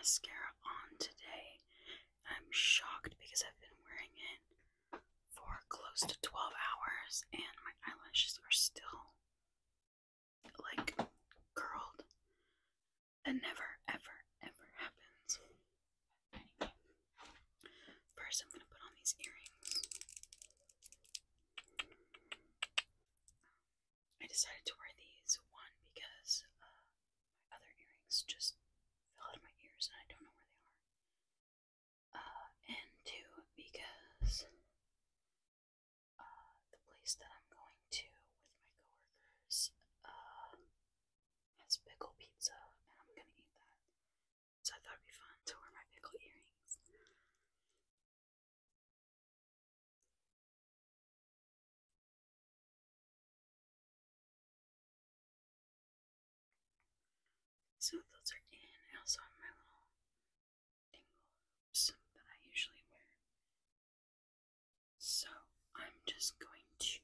mascara on today. I'm shocked because I've been wearing it for close to 12 hours and my eyelashes are still like curled. That never ever ever happens. Anyway, first I'm gonna put on these earrings. I decided to wear these, one because my other earrings just fell out of my ears and I don't know where they are. And two, because the place that I'm going to with my coworkers has pickle pizza and I'm gonna eat that. So I thought it'd be fun to wear my pickle earrings. So those are in. I also have my little dingle hoops that I usually wear. So I'm just going to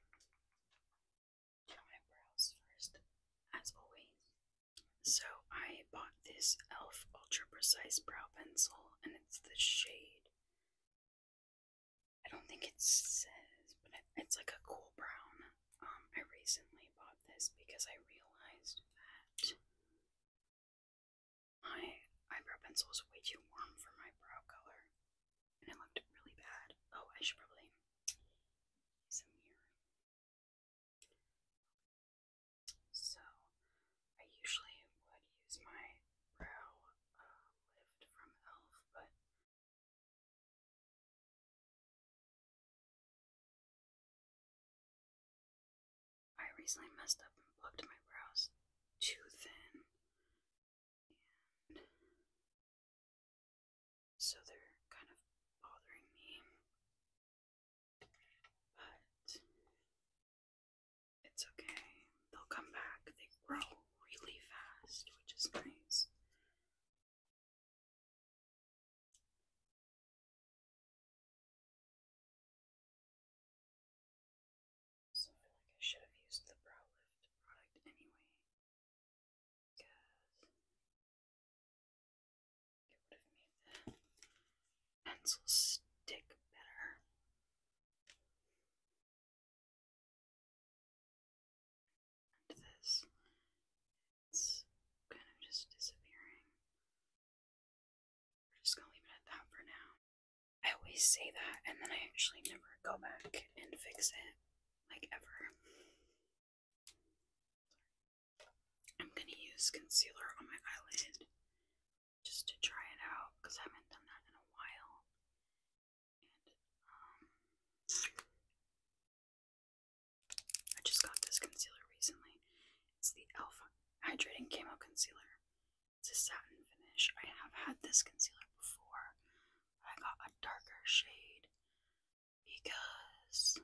do my brows first, as always. So I bought this e.l.f. Ultra Precise Brow Pencil, and it's the shade. I don't think it says, but it's like a cool brown. I recently bought this because I realized that my eyebrow pencil was way too warm for my brow color, and it looked really bad. Oh, I should probably use a mirror. So, I usually would use my brow lift from e.l.f., but I recently messed up and plucked my brows too thin, and so they're kind of bothering me, but it's okay. They'll come back. They grow really fast, which is nice. So I feel like I should have used the brow lift product anyway, because it would have made the pencil stick better. And this, it's kind of just disappearing. We're just gonna leave it at that for now. I always say that, and then I actually never go back and fix it, like ever. I'm gonna use concealer on my eyelid just to try it out because I haven't done that in a while. And I just got this concealer recently. It's the e.l.f. Hydrating Camo Concealer. It's a satin finish. I have had this concealer before, but I got a darker shade because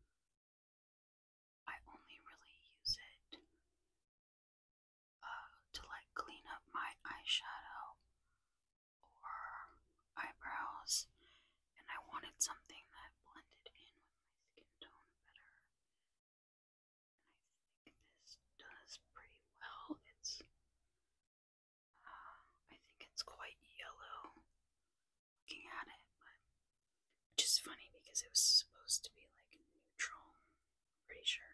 I only really use it to like clean up my eyeshadow or eyebrows, and I wanted something that blended in with my skin tone better. And I think this does pretty well. It's I think it's quite yellow looking at it, but which is funny because it was supposed to be like neutral, I'm pretty sure.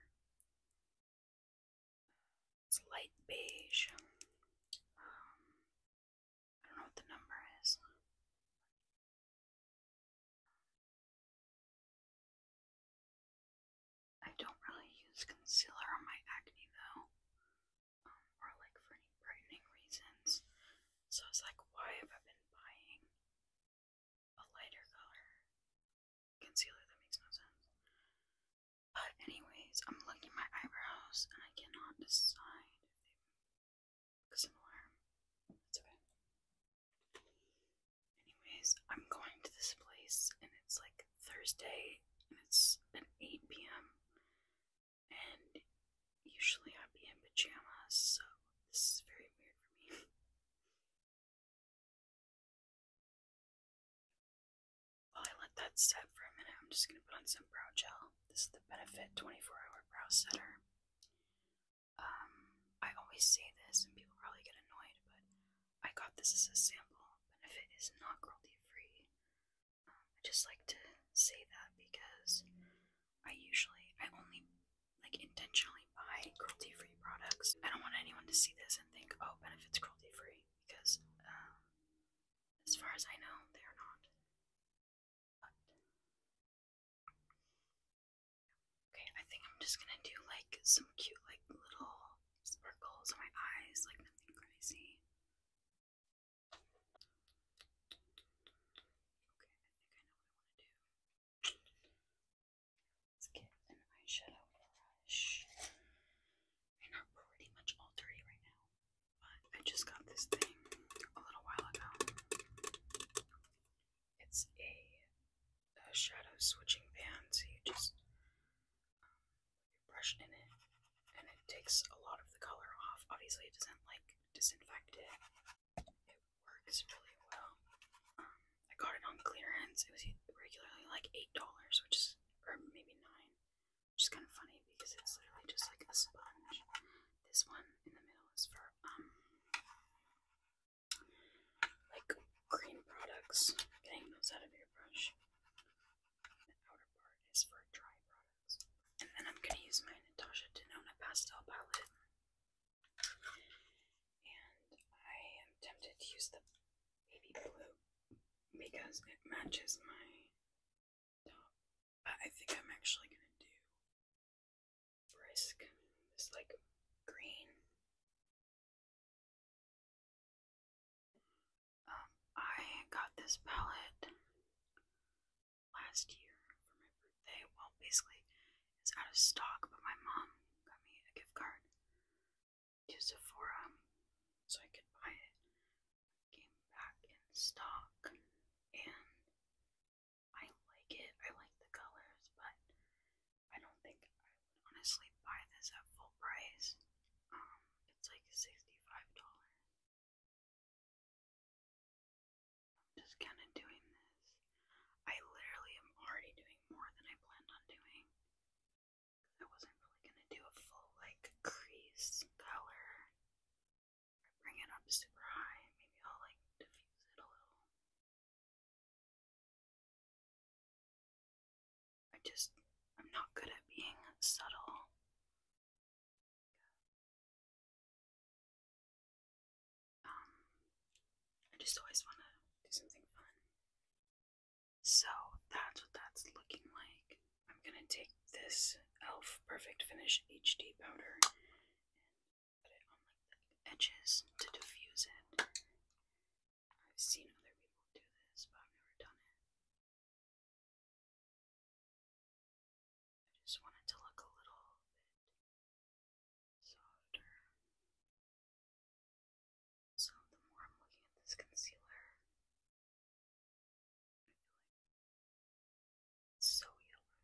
It's light beige. I don't know what the number is. I don't really use concealer on my acne though, or like for any brightening reasons. So it's like, why have I been buying a lighter color concealer? That makes no sense. But anyways, I'm looking at my eyebrows and I cannot decide if they look similar. That's okay. Anyways, I'm going to this place and it's like Thursday and it's at 8 p.m. and usually I'd be in pajamas, so this is very weird for me. While I let that set for a minute, I'm just gonna put on some brow gel. This is the Benefit 24-hour brow setter. I always say this and people probably get annoyed, but I got this as a sample. Benefit is not cruelty free. I just like to say that because I only like intentionally buy cruelty free products. I don't want anyone to see this and think, oh, Benefit's cruelty free because as far as I know, they are not. But, okay, I think I'm just gonna do like some cute, like little sparkles on my eyes, like nothing crazy. Okay, let's get an eyeshadow brush. I'm pretty much all dirty right now, but I just got this thing a little while ago. It's a shadow switching pan, so you just brush in it, and it takes a lot of the color off. Obviously, it doesn't like disinfect it. It works really well. I got it on clearance. It was regularly like $8, which is, or maybe $9, which is kind of funny because it's literally just like a sponge. This one in the middle is for like green products, getting those out of your brush. The outer part is for dry products. And then I'm gonna use my Natasha Denona pastel palette. And I am tempted to use the baby blue because it matches my top. But I think I'm actually gonna do Brisk, this like green. I got this palette last year for my birthday. Well, basically, it's out of stock, but my mom got me a gift card to Sephora so I could buy it. It came back in stock, and I like it. I like the colors, but I don't think I would honestly buy this at full price. It's like $65. I'm just kind of doing this. I literally am already doing more than I planned on doing. I wasn't really gonna do a full like crease color. I bring it up super high. Maybe I'll like diffuse it a little. I'm not good at being subtle. I just always want to do something fun. So that's what that's looking like. I'm gonna take this e.l.f. Perfect Finish HD powder and put it on like the edges to diffuse it. I've seen other people do this, but I've never done it. I just want it to look a little bit softer. So the more I'm looking at this concealer, I feel like it's so yellow.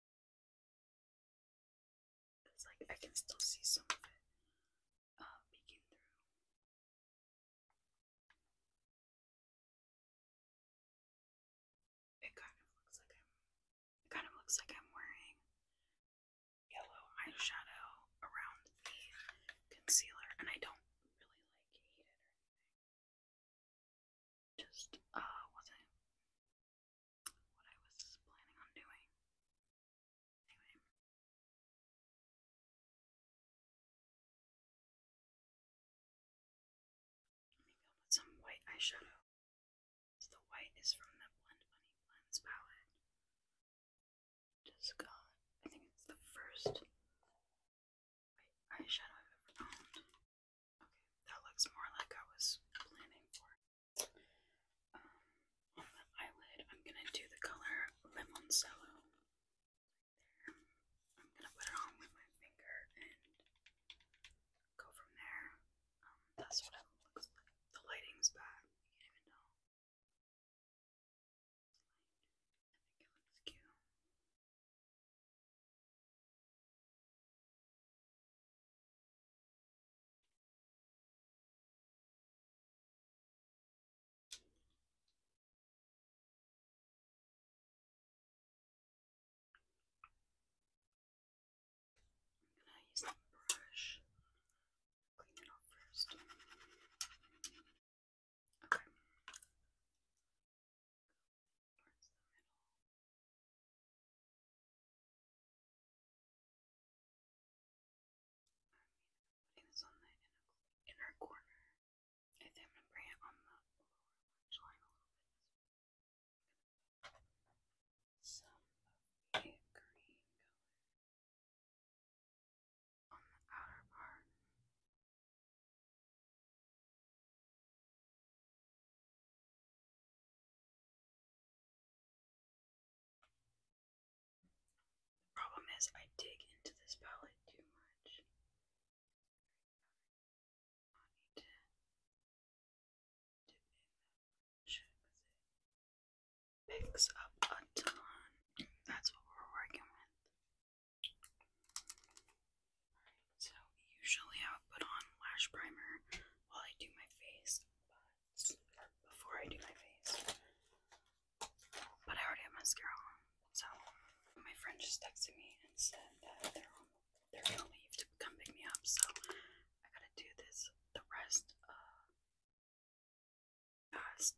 It's like I can still see some of it peeking through. It kind of looks like I'm wearing yellow eyeshadow around the concealer, and I don't really like hate it or anything. Just wasn't what I was planning on doing. Anyway. Maybe I'll put some white eyeshadow. The white is from the Blend Bunny Blends palette. Just got, I think it's the first white eyeshadow I've ever owned. Okay, that looks more like I was planning for. On the eyelid, I'm gonna do the color Limoncello. There. I'm gonna put it on with my finger and go from there. That's what it looks like. The lighting's bad. You can't even tell. I think it looks cute. is I dig into this palette too much. I need to dip in that much because it picks up a ton. That's what we're working with. So usually I would put on lash primer while I do my face, but before I do my face. But I already have mascara on, so my friend just texted me and said that they're gonna leave to come pick me up, so I gotta do this the rest fast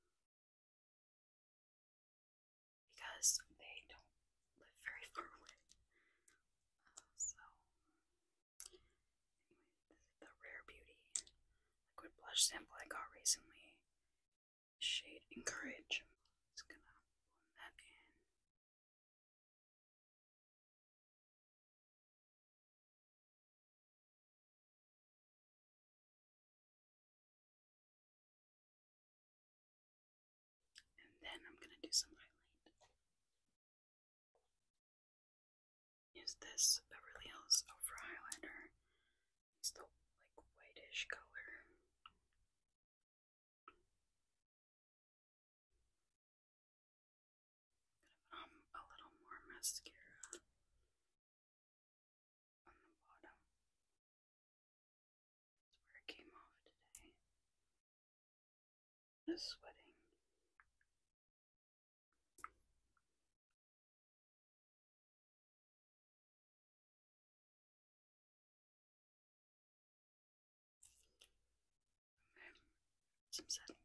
because they don't live very far away. So anyway, this is the Rare Beauty liquid blush sample I got recently. Shade Encourage. Just gonna blend that in. And then I'm gonna do some highlight. Use this Beverly Hills Over Highlighter. It's the like whitish color. A little more mascara on the bottom. That's where it came off today. Just sweating. Okay. Some setting.